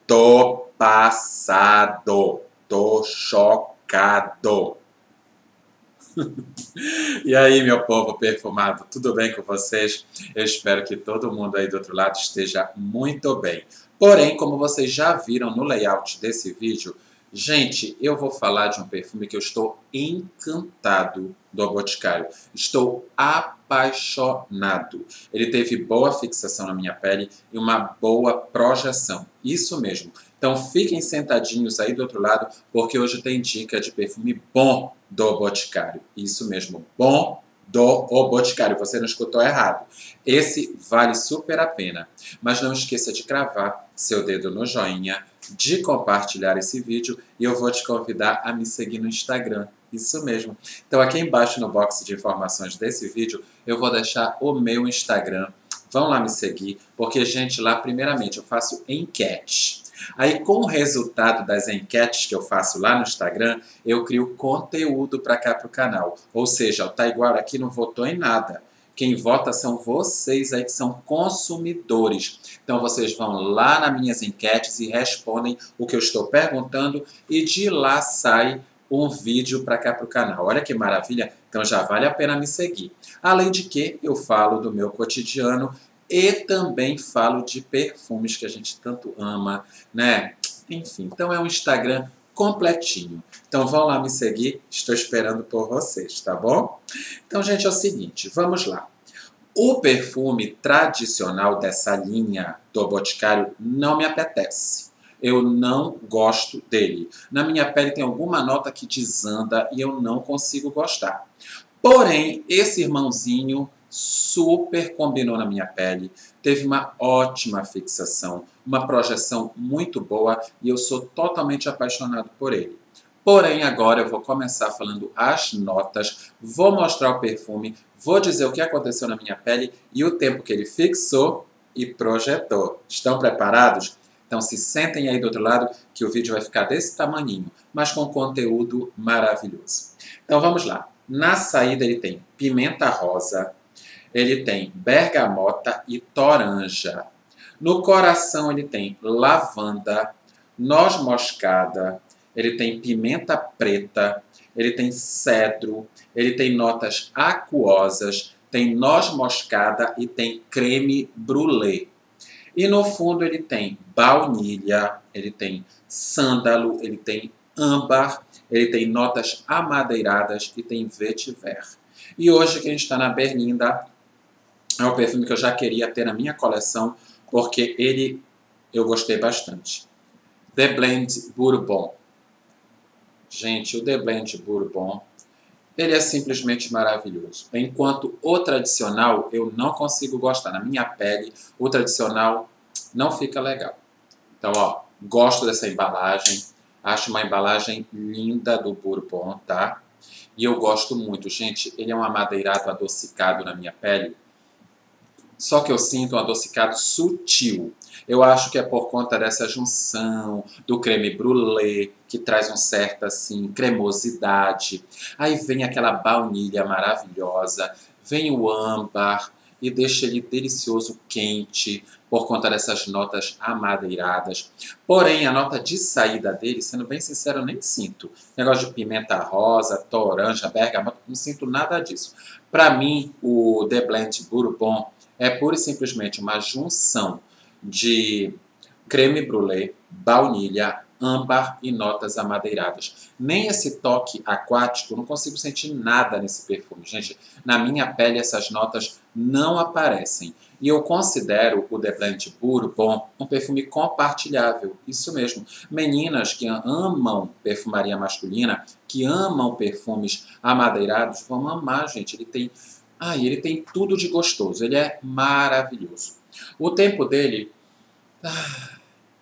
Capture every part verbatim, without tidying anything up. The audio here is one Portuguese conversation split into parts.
Tô passado, tô chocado. E aí, meu povo perfumado, tudo bem com vocês? Eu espero que todo mundo aí do outro lado esteja muito bem. Porém, como vocês já viram no layout desse vídeo, gente, eu vou falar de um perfume que eu estou encantado do Boticário. Estou apaixonado. Ele teve boa fixação na minha pele e uma boa projeção. Isso mesmo. Então fiquem sentadinhos aí do outro lado, porque hoje tem dica de perfume bom do Boticário. Isso mesmo, bom do O Boticário. Você não escutou errado. Esse vale super a pena. Mas não esqueça de cravar seu dedo no joinha, de compartilhar esse vídeo e eu vou te convidar a me seguir no Instagram. Isso mesmo. Então aqui embaixo no box de informações desse vídeo eu vou deixar o meu Instagram. Vão lá me seguir, porque, gente, lá primeiramente eu faço enquete. Aí, com o resultado das enquetes que eu faço lá no Instagram, eu crio conteúdo para cá para o canal. Ou seja, o Taiguara aqui não votou em nada. Quem vota são vocês aí que são consumidores. Então, vocês vão lá nas minhas enquetes e respondem o que eu estou perguntando e de lá sai um vídeo para cá para o canal. Olha que maravilha! Então, já vale a pena me seguir. Além de que eu falo do meu cotidiano e também falo de perfumes que a gente tanto ama, né? Enfim, então é um Instagram completinho. Então vão lá me seguir, estou esperando por vocês, tá bom? Então, gente, é o seguinte, vamos lá. O perfume tradicional dessa linha do Boticário não me apetece. Eu não gosto dele. Na minha pele tem alguma nota que desanda e eu não consigo gostar. Porém, esse irmãozinho super combinou na minha pele, teve uma ótima fixação, uma projeção muito boa e eu sou totalmente apaixonado por ele. Porém, agora eu vou começar falando as notas, vou mostrar o perfume, vou dizer o que aconteceu na minha pele e o tempo que ele fixou e projetou. Estão preparados? Então se sentem aí do outro lado que o vídeo vai ficar desse tamaninho, mas com conteúdo maravilhoso. Então vamos lá. Na saída ele tem pimenta rosa, ele tem bergamota e toranja. No coração ele tem lavanda, noz moscada, ele tem pimenta preta, ele tem cedro, ele tem notas aquosas, tem noz moscada e tem creme brulee. E no fundo ele tem baunilha, ele tem sândalo, ele tem âmbar, ele tem notas amadeiradas e tem vetiver. E hoje quem está na berlinda é um perfume que eu já queria ter na minha coleção, porque ele eu gostei bastante. The Blend Bourbon. Gente, o The Blend Bourbon, ele é simplesmente maravilhoso. Enquanto o tradicional eu não consigo gostar. Na minha pele, o tradicional não fica legal. Então, ó, gosto dessa embalagem. Acho uma embalagem linda do Bourbon, tá? E eu gosto muito. Gente, ele é um amadeirado adocicado na minha pele. Só que eu sinto um adocicado sutil. Eu acho que é por conta dessa junção do creme brulee, que traz uma certa assim, cremosidade. Aí vem aquela baunilha maravilhosa, vem o âmbar e deixa ele delicioso, quente, por conta dessas notas amadeiradas. Porém, a nota de saída dele, sendo bem sincero, eu nem sinto. Negócio de pimenta rosa, toranja, bergamota, não sinto nada disso. Para mim, o The Blend Bourbon é pura e simplesmente uma junção de creme brulee, baunilha, âmbar e notas amadeiradas. Nem esse toque aquático, não consigo sentir nada nesse perfume. Gente, na minha pele essas notas não aparecem. E eu considero o The Blend Bourbon um perfume compartilhável. Isso mesmo. Meninas que amam perfumaria masculina, que amam perfumes amadeirados, vão amar, gente. Ele tem... Ai, ele tem tudo de gostoso. Ele é maravilhoso. O tempo dele... Ah,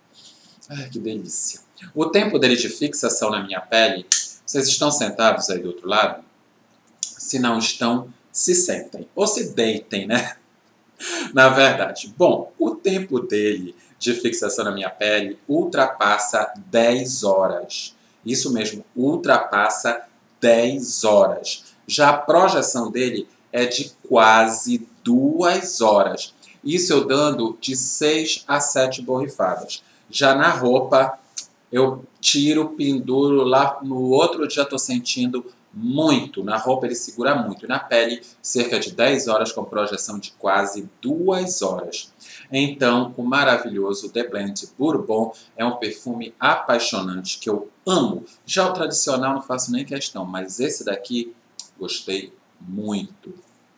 ai, que delícia. O tempo dele de fixação na minha pele... Vocês estão sentados aí do outro lado? Se não estão, se sentem. Ou se deitem, né? Na verdade. Bom, o tempo dele de fixação na minha pele ultrapassa dez horas. Isso mesmo, ultrapassa dez horas. Já a projeção dele é de quase duas horas. Isso eu dando de seis a sete borrifadas. Já na roupa, eu tiro, penduro, lá no outro dia estou sentindo muito. Na roupa ele segura muito. Na pele, cerca de dez horas com projeção de quase duas horas. Então, o maravilhoso The Blend Bourbon é um perfume apaixonante que eu amo. Já o tradicional não faço nem questão, mas esse daqui gostei muito.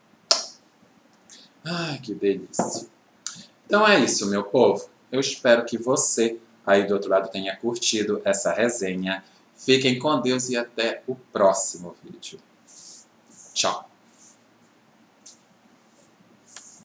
Ai, que delícia. Então é isso, meu povo. Eu espero que você aí do outro lado tenha curtido essa resenha. Fiquem com Deus e até o próximo vídeo. Tchau!